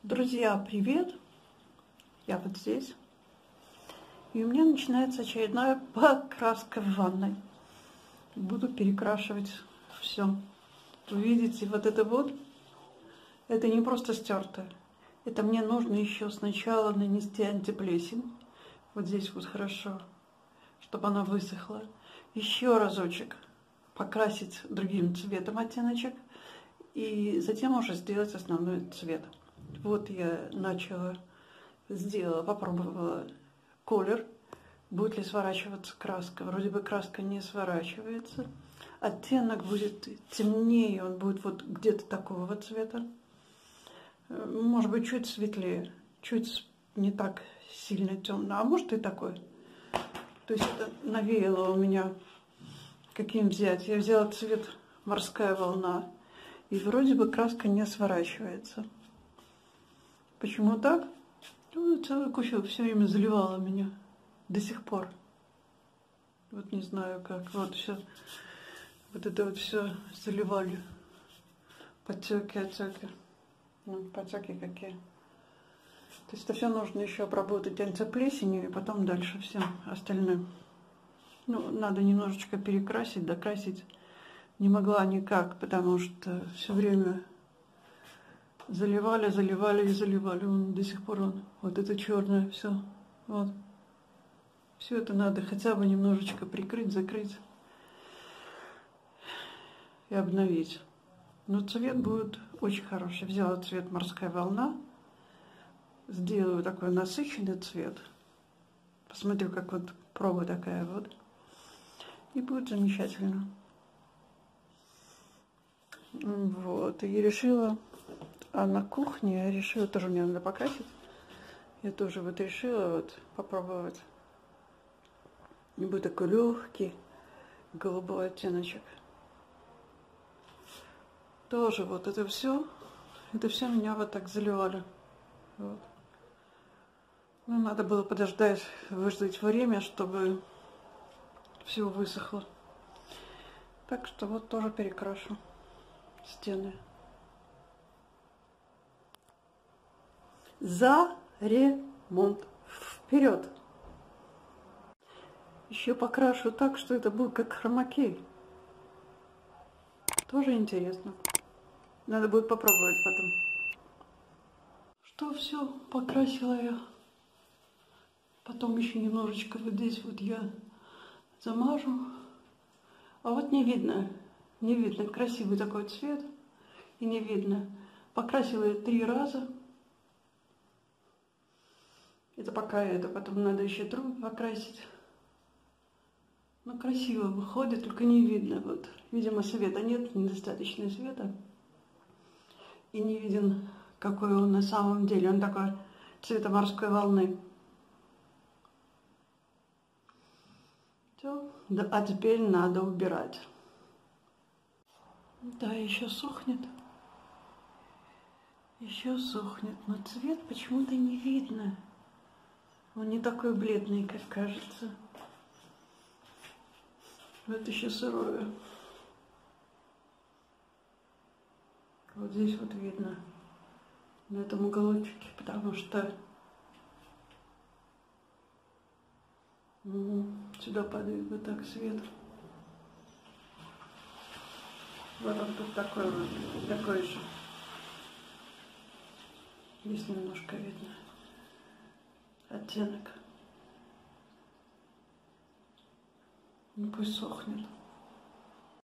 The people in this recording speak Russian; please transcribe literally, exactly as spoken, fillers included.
Друзья, привет! Я вот здесь. И у меня начинается очередная покраска в ванной. Буду перекрашивать все. Вы видите, вот это вот, это не просто стертое. Это мне нужно еще сначала нанести антиплесень. Вот здесь вот хорошо, чтобы она высохла. Еще разочек покрасить другим цветом оттеночек. И затем уже сделать основной цвет. Вот я начала, сделала, попробовала колер, будет ли сворачиваться краска. Вроде бы краска не сворачивается. Оттенок будет темнее, он будет вот где-то такого цвета. Может быть, чуть светлее, чуть не так сильно темно, а может и такой. То есть это навеяло у меня, каким взять. Я взяла цвет «Морская волна», и вроде бы краска не сворачивается. Почему так? Ну, целую кучу все время заливала меня. До сих пор. Вот не знаю как. Вот все. Вот это вот все заливали. Подтеки, отеки. Ну, подтеки какие. То есть это все нужно еще обработать антиплесенью и потом дальше всем остальным. Ну, надо немножечко перекрасить, докрасить. Не могла никак, потому что все время заливали, заливали и заливали. Он до сих пор он, вот это черное все. Вот. Все это надо хотя бы немножечко прикрыть, закрыть и обновить. Но цвет будет очень хороший. Взяла цвет «Морская волна». Сделаю такой насыщенный цвет. Посмотрю, как вот проба такая вот. И будет замечательно. Вот. И решила... А на кухне я решила, тоже мне надо покрасить. Я тоже вот решила вот попробовать. И будет такой легкий голубой оттеночек. Тоже вот это все, это все меня вот так заливали. Вот. Ну, надо было подождать, выждать время, чтобы все высохло. Так что вот тоже перекрашу стены. За ремонт. Вперед! Еще покрашу так, что это будет как хромакей. Тоже интересно. Надо будет попробовать потом. Что все, покрасила я. Потом еще немножечко вот здесь вот я замажу. А вот не видно. Не видно. Красивый такой цвет. И не видно. Покрасила я три раза. Это пока это, потом надо еще трубы покрасить. Ну, красиво выходит, только не видно. Вот. Видимо, света нет, недостаточно света. И не виден, какой он на самом деле. Он такой цвета морской волны. Все. Да, а теперь надо убирать. Да, еще сохнет. Еще сохнет. Но цвет почему-то не видно. Он не такой бледный, как кажется. Вот еще сырое. Вот здесь вот видно. На этом уголочке, потому что угу, сюда падает вот так свет. Вот он тут такой вот, такой же. Здесь немножко видно оттенок. Ну пусть сохнет.